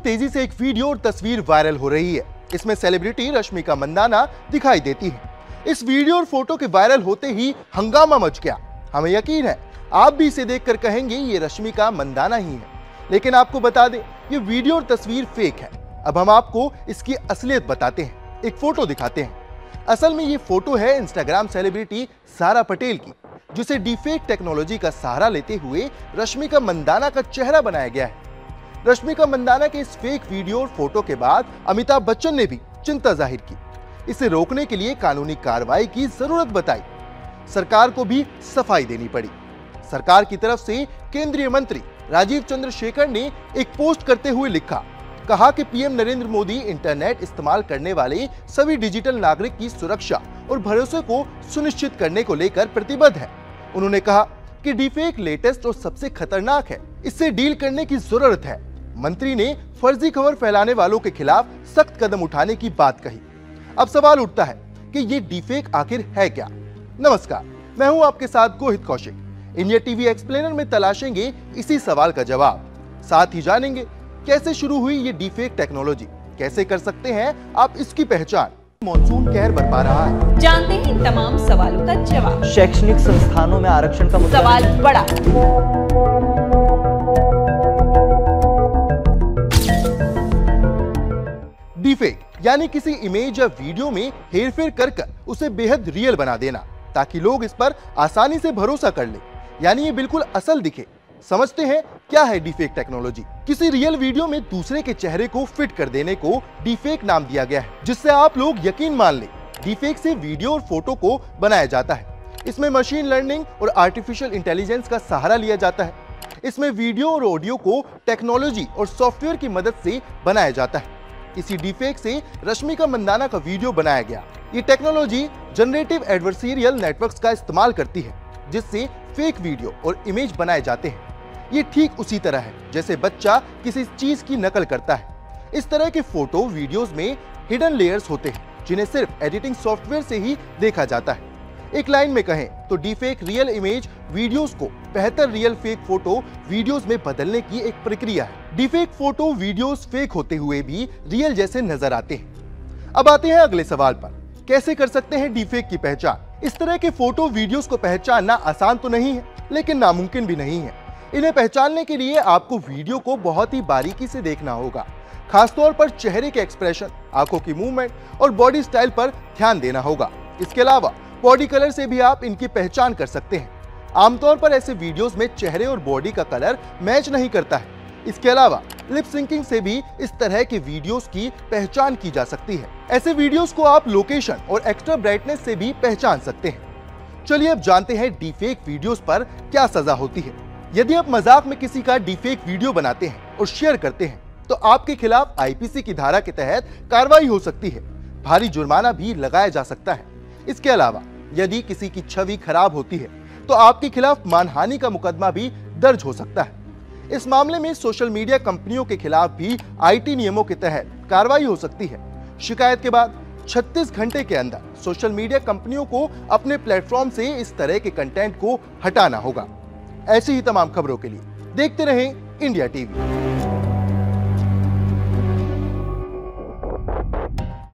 तेजी से एक वीडियो और तस्वीर वायरल हो रही है। इसमें सेलिब्रिटी रश्मिका मंदाना दिखाई देती है। इस वीडियो और फोटो के वायरल होते ही हंगामा मच गया। हमें यकीन है आप भी इसे देखकर कहेंगे ये रश्मिका मंदाना ही है। लेकिन आपको बता दें ये वीडियो और तस्वीर फेक है। अब हम आपको इसकी असलियत बताते हैं, एक फोटो दिखाते हैं। असल में ये फोटो है इंस्टाग्राम सेलिब्रिटी सारा पटेल की, जिसे डीफेक टेक्नोलॉजी का सहारा लेते हुए रश्मिका मंदाना का चेहरा बनाया गया है। रश्मिका मंदाना के इस फेक वीडियो और फोटो के बाद अमिताभ बच्चन ने भी चिंता जाहिर की। इसे रोकने के लिए कानूनी कार्रवाई की जरूरत बताई। सरकार को भी सफाई देनी पड़ी। सरकार की तरफ से केंद्रीय मंत्री राजीव चंद्रशेखर ने एक पोस्ट करते हुए लिखा, कहा कि पीएम नरेंद्र मोदी इंटरनेट इस्तेमाल करने वाले सभी डिजिटल नागरिक की सुरक्षा और भरोसे को सुनिश्चित करने को लेकर प्रतिबद्ध है। उन्होंने कहा कि डीफेक लेटेस्ट और सबसे खतरनाक है, इससे डील करने की जरूरत है। मंत्री ने फर्जी खबर फैलाने वालों के खिलाफ सख्त कदम उठाने की बात कही। अब सवाल उठता है कि ये डीफेक आखिर है क्या? नमस्कार, मैं हूं आपके साथ Gohit Kaushik. India TV explainer में तलाशेंगे इसी सवाल का जवाब। साथ ही जानेंगे कैसे शुरू हुई ये डीफेक टेक्नोलॉजी, कैसे कर सकते हैं आप इसकी पहचान। मॉनसून कहर बरपा रहा है, जानते हैं इन तमाम सवालों का जवाब। शैक्षणिक संस्थानों में आरक्षण का मुद्दा सवाल बड़ा। डीफेक यानी किसी इमेज या वीडियो में हेरफेर कर उसे बेहद रियल बना देना, ताकि लोग इस पर आसानी से भरोसा कर ले, यानी ये बिल्कुल असल दिखे। समझते हैं क्या है डीफेक टेक्नोलॉजी। किसी रियल वीडियो में दूसरे के चेहरे को फिट कर देने को डीफेक नाम दिया गया है, जिससे आप लोग यकीन मान ले डीफेक से वीडियो और फोटो को बनाया जाता है। इसमें मशीन लर्निंग और आर्टिफिशियल इंटेलिजेंस का सहारा लिया जाता है। इसमें वीडियो और ऑडियो को टेक्नोलॉजी और सॉफ्टवेयर की मदद से बनाया जाता है। इसी डीफेक से रश्मिका मंदाना का वीडियो बनाया गया। ये टेक्नोलॉजी जनरेटिव एडवर्सरियल नेटवर्क्स का इस्तेमाल करती है, जिससे फेक वीडियो और इमेज बनाए जाते हैं। ये ठीक उसी तरह है जैसे बच्चा किसी चीज की नकल करता है। इस तरह के फोटो वीडियोस में हिडन लेयर्स होते हैं, जिन्हें सिर्फ एडिटिंग सॉफ्टवेयर से ही देखा जाता है। एक लाइन में कहें तो डीफेक रियल इमेज वीडियोस को बेहतर रियल फेक फोटो वीडियोस में बदलने की एक प्रक्रिया है। डीफेक फोटो वीडियोस फेक होते हुए भी रियल जैसे नजर आते हैं। अब आते हैं अगले सवाल पर, कैसे कर सकते हैं डीफेक की पहचान? इस तरह के फोटो वीडियोस को पहचानना आसान तो नहीं है, लेकिन नामुमकिन भी नहीं है। इन्हें पहचानने के लिए आपको वीडियो को बहुत ही बारीकी से देखना होगा। खासतौर पर चेहरे के एक्सप्रेशन, आंखों की मूवमेंट और बॉडी स्टाइल पर ध्यान देना होगा। इसके अलावा बॉडी कलर से भी आप इनकी पहचान कर सकते हैं। आमतौर पर ऐसे वीडियोस में चेहरे और बॉडी का कलर मैच नहीं करता है। इसके अलावा लिप सिंकिंग से भी इस तरह के वीडियोस की पहचान की जा सकती है। ऐसे वीडियोस को आप लोकेशन और एक्स्ट्रा ब्राइटनेस से भी पहचान सकते हैं। चलिए अब जानते हैं डीफेक वीडियोस पर क्या सजा होती है। यदि आप मजाक में किसी का डीफेक वीडियो बनाते हैं और शेयर करते हैं तो आपके खिलाफ आईपीसी की धारा के तहत कार्रवाई हो सकती है। भारी जुर्माना भी लगाया जा सकता है। इसके अलावा यदि किसी की छवि खराब होती है तो आपके खिलाफ मानहानि का मुकदमा भी दर्ज हो सकता है। इस मामले में सोशल मीडिया कंपनियों के खिलाफ भी आईटी नियमों के तहत कार्रवाई हो सकती है। शिकायत के बाद 36 घंटे के अंदर सोशल मीडिया कंपनियों को अपने प्लेटफॉर्म से इस तरह के कंटेंट को हटाना होगा। ऐसी ही तमाम खबरों के लिए देखते रहें इंडिया टीवी।